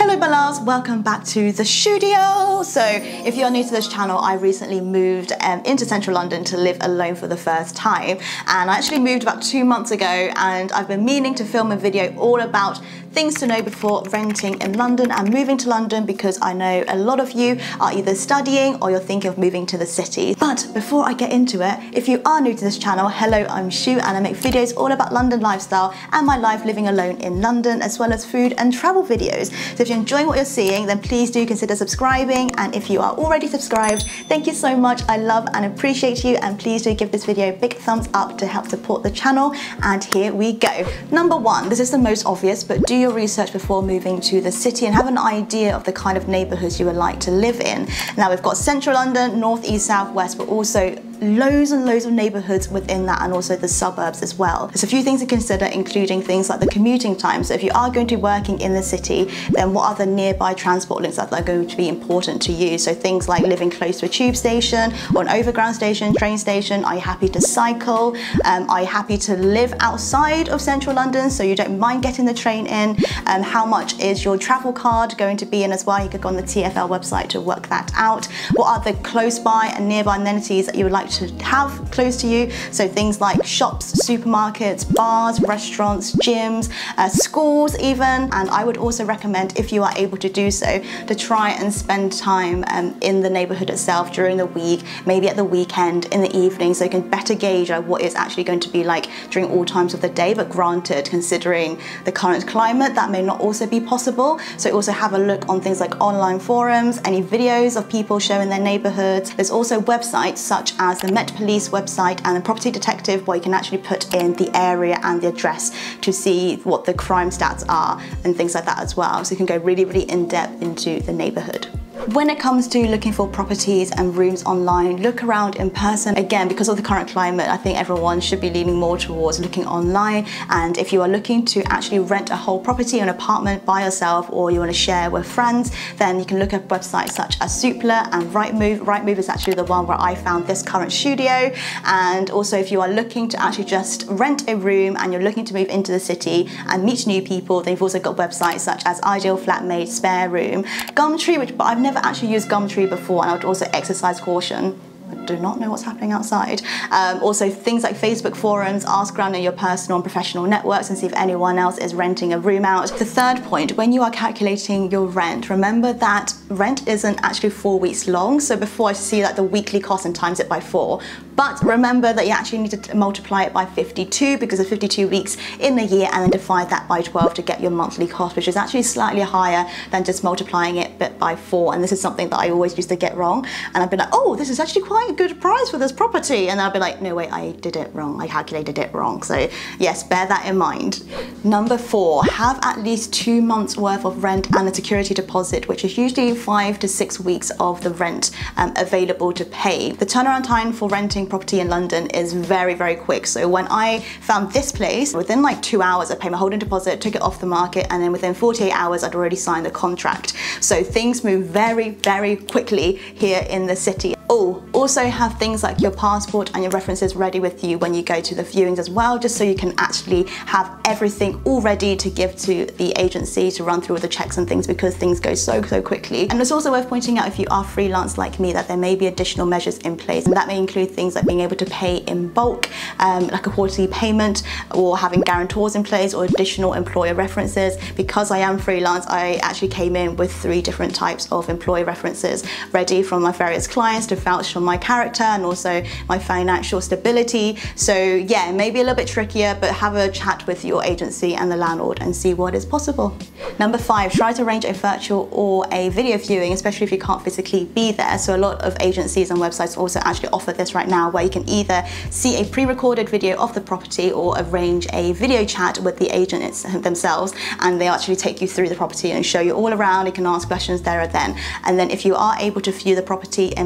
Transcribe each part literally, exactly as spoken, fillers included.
Hello my loves, welcome back to the studio. So if you're new to this channel, I recently moved um, into central London to live alone for the first time, and I actually moved about two months ago, and I've been meaning to film a video all about things to know before renting in London and moving to London, because I know a lot of you are either studying or you're thinking of moving to the city. But before I get into it, if you are new to this channel, hello, I'm Shu, and I make videos all about London lifestyle and my life living alone in London, as well as food and travel videos. So if you're enjoying what you're seeing, then please do consider subscribing, and if you are already subscribed, thank you so much. I love and appreciate you, and please do give this video a big thumbs up to help support the channel. And here we go. Number one, this is the most obvious, but do your research before moving to the city and have an idea of the kind of neighbourhoods you would like to live in. Now we've got central London, north, east, south, west, but also loads and loads of neighbourhoods within that, and also the suburbs as well. There's a few things to consider, including things like the commuting time. So if you are going to be working in the city, then what are the nearby transport links that are going to be important to you? So things like living close to a tube station or an overground station, train station. Are you happy to cycle? Um, are you happy to live outside of central London so you don't mind getting the train in? Um, how much is your travel card going to be in as well? You could go on the T F L website to work that out. What are the close by and nearby amenities that you would like to have close to you? So things like shops, supermarkets, bars, restaurants, gyms, uh, schools even. And I would also recommend, if you are able to do so, to try and spend time um, in the neighbourhood itself during the week, maybe at the weekend, in the evening, so you can better gauge uh, what it's actually going to be like during all times of the day. But granted, considering the current climate, that may not also be possible. So also have a look on things like online forums, any videos of people showing their neighbourhoods. There's also websites such as the Met Police website and the Property Detective, where you can actually put in the area and the address to see what the crime stats are and things like that as well. So you can go really, really in depth into the neighbourhood. When it comes to looking for properties and rooms online, look around in person. Again, because of the current climate, I think everyone should be leaning more towards looking online. And if you are looking to actually rent a whole property or an apartment by yourself, or you want to share with friends, then you can look at websites such as Zoopla and Rightmove. Rightmove is actually the one where I found this current studio. And also, if you are looking to actually just rent a room and you're looking to move into the city and meet new people, then you've also got websites such as Ideal Flatmate, Spare Room, Gumtree, which but I've never Never actually used Gumtree before, and I would also exercise caution. I do not know what's happening outside. Um, also things like Facebook forums, ask around in your personal and professional networks and see if anyone else is renting a room out. The third point, when you are calculating your rent, remember that rent isn't actually four weeks long. So before I see like the weekly cost and times it by four, but remember that you actually need to multiply it by fifty-two, because there's fifty-two weeks in the year, and then divide that by twelve to get your monthly cost, which is actually slightly higher than just multiplying it by four. And this is something that I always used to get wrong, and I'd be like, oh, this is actually quite a good price for this property, and I'll be like, no wait, I did it wrong, I calculated it wrong. So yes, bear that in mind. Number four, have at least two months worth of rent and a security deposit, which is usually five to six weeks of the rent um, available to pay. The turnaround time for renting property in London is very, very quick. So when I found this place, within like two hours I paid my holding deposit, took it off the market, and then within forty-eight hours I'd already signed the contract. So things move very, very quickly here in the city. Oh, also have things like your passport and your references ready with you when you go to the viewings as well, just so you can actually have everything all ready to give to the agency to run through all the checks and things, because things go so, so quickly. And it's also worth pointing out, if you are freelance like me, that there may be additional measures in place, and that may include things like being able to pay in bulk, um, like a quarterly payment, or having guarantors in place, or additional employer references. Because I am freelance, I actually came in with three different types of employer references ready from my various clients to vouch for my character and also my financial stability. So yeah, maybe a little bit trickier, but have a chat with your agency and the landlord and see what is possible. Number five, try to arrange a virtual or a video viewing, especially if you can't physically be there. So a lot of agencies and websites also actually offer this right now, where you can either see a pre-recorded video of the property or arrange a video chat with the agents themselves, and they actually take you through the property and show you all around. You can ask questions there and then. And then if you are able to view the property in person,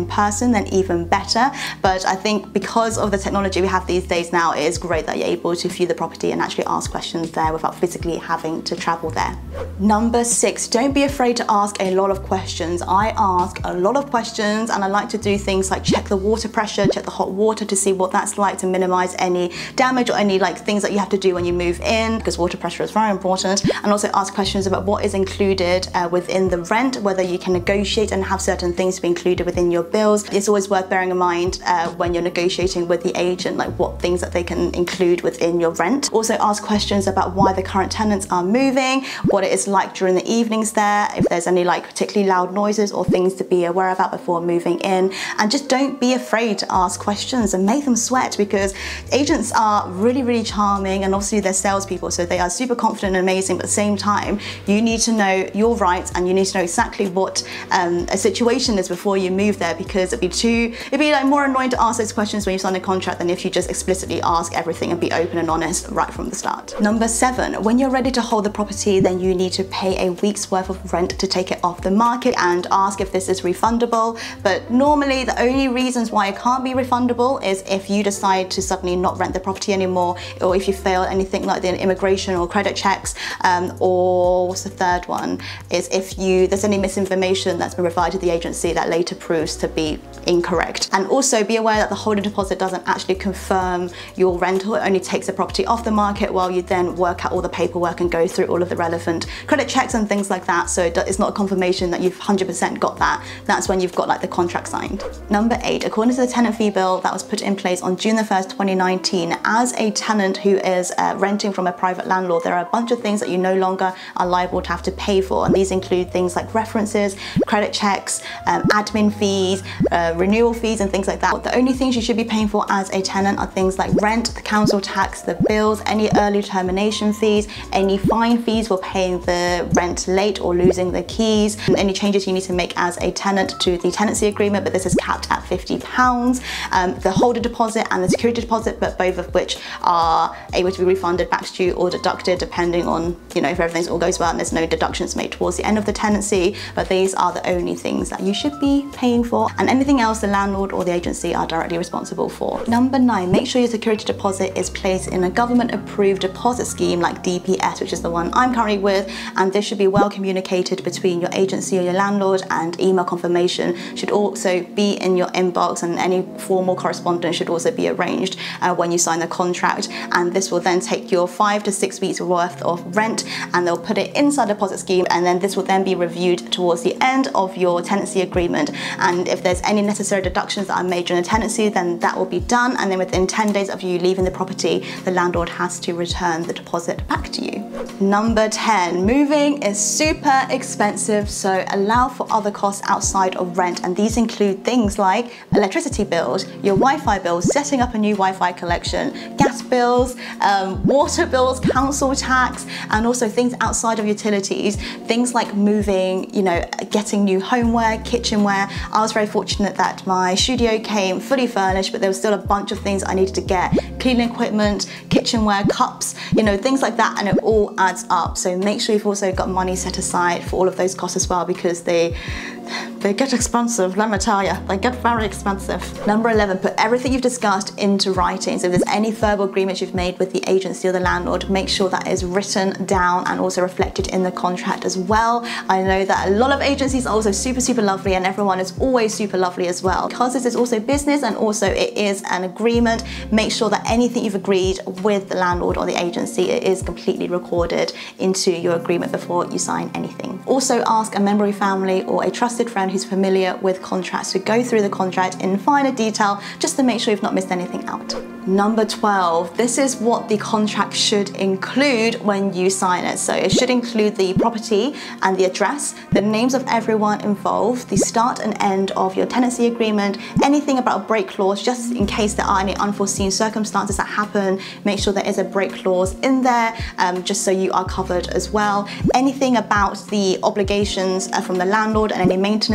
person, then even better. But I think because of the technology we have these days now, it is great that you're able to view the property and actually ask questions there without physically having to travel there. Number six, don't be afraid to ask a lot of questions. I ask a lot of questions, and I like to do things like check the water pressure, check the hot water to see what that's like, to minimize any damage or any like things that you have to do when you move in, because water pressure is very important. And also ask questions about what is included uh, within the rent, whether you can negotiate and have certain things to be included within your bills. It's always worth bearing in mind uh, when you're negotiating with the agent, like what things that they can include within your rent. Also ask questions about why the current tenants are moving, what it is like during the evenings there, if there's any like particularly loud noises or things to be aware about before moving in. And just don't be afraid to ask questions and make them sweat, because agents are really, really charming, and obviously they're salespeople, so they are super confident and amazing, but at the same time, you need to know your rights and you need to know exactly what um, a situation is before you move there, because it'd be too, it'd be like more annoying to ask those questions when you sign a contract than if you just explicitly ask everything and be open and honest right from the start. Number seven, when you're ready to hold the property, then you need to pay a week's worth of rent to take it off the market and ask if this is refundable. But normally the only reasons why it can't be refundable is if you decide to suddenly not rent the property anymore, or if you fail anything like the immigration or credit checks, um, or what's the third one, is if you there's any misinformation that's been provided to the agency that later proves to be incorrect. And also be aware that the holding deposit doesn't actually confirm your rental. It only takes the property off the market while you then work out all the paperwork and go through all of the relevant credit checks and things like that. So it's not a confirmation that you've one hundred percent got that. That's when you've got like the contract signed. Number eight, according to the tenant fee bill that was put in place on June the first, twenty nineteen, as a tenant who is uh, renting from a private landlord, there are a bunch of things that you no longer are liable to have to pay for. And these include things like references, credit checks, um, admin fees, uh, renewal fees and things like that. The only things you should be paying for as a tenant are things like rent, the council tax, the bills, any early termination fees, any fine fees for paying the rent late or losing the keys, and any changes you need to make as a tenant to the tenancy agreement, but this is capped at fifty pounds. Um, the holder deposit and the security deposit, but both of which are able to be refunded back to you or deducted depending on, you know, if everything all goes well and there's no deductions made towards the end of the tenancy. But these are the only things that you should be paying for, and anything else the landlord or the agency are directly responsible for. Number nine, make sure your security deposit is placed in a government approved deposit scheme like D P S, which is the one I'm currently with, and this should be well communicated between your agency or your landlord, and email confirmation should also be in your inbox, and any formal correspondence should also be arranged uh, when you sign the contract. And this will then take your five to six weeks worth of rent, and they'll put it inside the deposit scheme, and then this will then be reviewed towards the end of your tenancy agreement. And if there's any necessary deductions that are made during the tenancy, then that will be done, and then within ten days of you leaving the property, the landlord has to return the deposit back to you. Number ten, moving is super expensive, so allow for other costs outside of rent, and these include things like electricity bills, your Wi-Fi bills, setting up a new Wi-Fi collection, gas bills, um, water bills, council tax, and also things outside of utilities, things like moving, you know, getting new homeware, kitchenware. I was very fortunate that my studio came fully furnished, but there was still a bunch of things I needed to get, cleaning equipment, kitchenware, cups, you know, things like that, and it all adds up. So make sure you've also got money set aside for all of those costs as well, because they they get expensive, let me tell you, they get very expensive. Number eleven, put everything you've discussed into writing. So if there's any verbal agreements you've made with the agency or the landlord, make sure that is written down and also reflected in the contract as well. I know that a lot of agencies are also super, super lovely, and everyone is always super lovely as well. Because this is also business and also it is an agreement, make sure that anything you've agreed with the landlord or the agency, it is completely recorded into your agreement before you sign anything. Also ask a member of your family or a trusted friend who's familiar with contracts to go through the contract in finer detail, just to make sure you've not missed anything out. Number twelve, this is what the contract should include when you sign it. So it should include the property and the address, the names of everyone involved, the start and end of your tenancy agreement, anything about a break clause, just in case there are any unforeseen circumstances that happen, make sure there is a break clause in there, um, just so you are covered as well. Anything about the obligations uh, from the landlord and any maintenance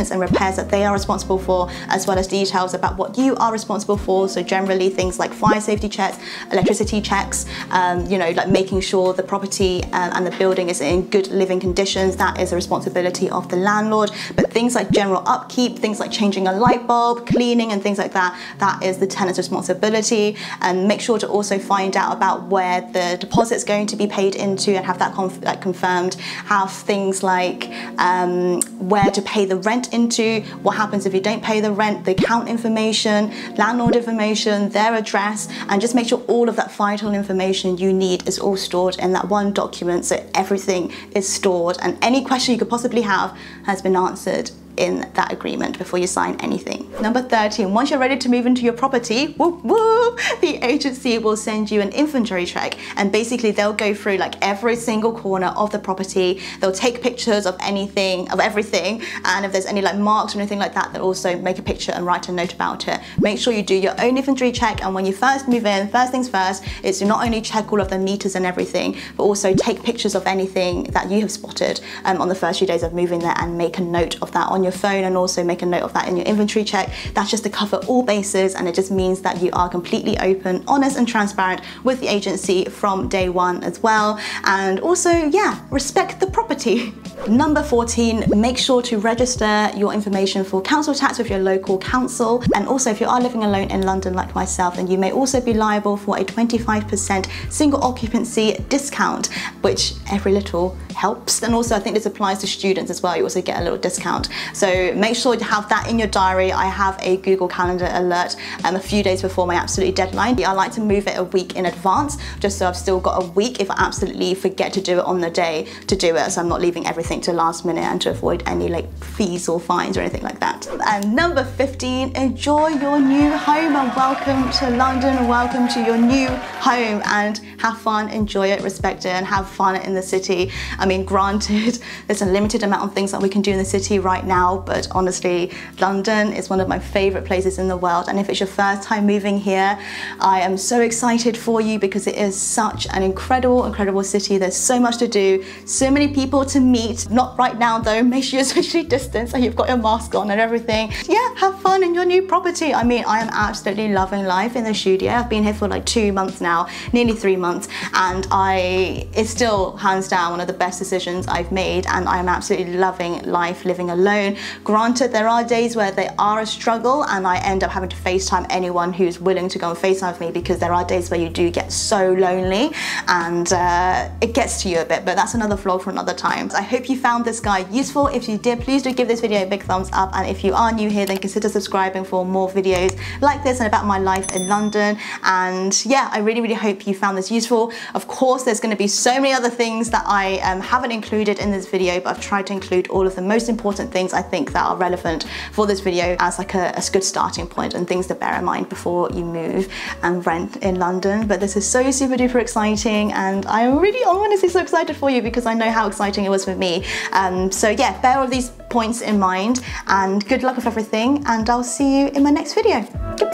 maintenance and repairs that they are responsible for, as well as details about what you are responsible for. So generally things like fire safety checks, electricity checks, um, you know, like making sure the property um, and the building is in good living conditions. That is a responsibility of the landlord. But things like general upkeep, things like changing a light bulb, cleaning and things like that, that is the tenant's responsibility. And make sure to also find out about where the deposit's going to be paid into and have that conf like confirmed. Have things like um, where to pay the rent into, what happens if you don't pay the rent, the account information, landlord information, their address, and just make sure all of that vital information you need is all stored in that one document, so everything is stored and any question you could possibly have has been answered in that agreement before you sign anything. Number thirteen, once you're ready to move into your property, whoop, whoop, the agency will send you an inventory check, and basically they'll go through like every single corner of the property. They'll take pictures of anything, of everything, and if there's any like marks or anything like that, they'll also make a picture and write a note about it. Make sure you do your own inventory check, and when you first move in, first things first is to not only check all of the meters and everything, but also take pictures of anything that you have spotted um, on the first few days of moving there, and make a note of that on your phone, and also make a note of that in your inventory check. That's just to cover all bases, and it just means that you are completely open, honest and transparent with the agency from day one as well. And also, yeah, respect the property. Number fourteen, make sure to register your information for council tax with your local council. And also, if you are living alone in London like myself, then you may also be liable for a twenty-five percent single occupancy discount, which every little helps. And also I think this applies to students as well. You also get a little discount. So make sure to have that in your diary. I have a Google Calendar alert um, a few days before my absolute deadline. I like to move it a week in advance, just so I've still got a week if I absolutely forget to do it on the day to do it, so I'm not leaving everything to last minute, and to avoid any like fees or fines or anything like that. And number fifteen, enjoy your new home, and welcome to London, welcome to your new home, and have fun, enjoy it, respect it, and have fun in the city. I mean, granted, there's a limited amount of things that we can do in the city right now, but honestly, London is one of my favorite places in the world. And if it's your first time moving here, I am so excited for you, because it is such an incredible, incredible city. There's so much to do, so many people to meet. Not right now though, make sure you're socially distanced and you've got your mask on and everything. Yeah, have fun in your new property. I mean, I am absolutely loving life in the studio. I've been here for like two months now, nearly three months, and I, it's still hands down one of the best decisions I've made, and I am absolutely loving life living alone. Granted, there are days where they are a struggle, and I end up having to FaceTime anyone who's willing to go and FaceTime with me, because there are days where you do get so lonely, and uh, it gets to you a bit, but that's another vlog for another time. I hope you found this guide useful. If you did, please do give this video a big thumbs up, and if you are new here, then consider subscribing for more videos like this and about my life in London. And yeah, I really, really hope you found this useful. Of course, there's going to be so many other things that I um, haven't included in this video, but I've tried to include all of the most important things I think that are relevant for this video as like a, a good starting point, and things to bear in mind before you move and rent in London. But this is so super duper exciting, and I'm really honestly so excited for you, because I know how exciting it was for me. Um, so yeah, bear all these points in mind, and good luck with everything, and I'll see you in my next video. Goodbye.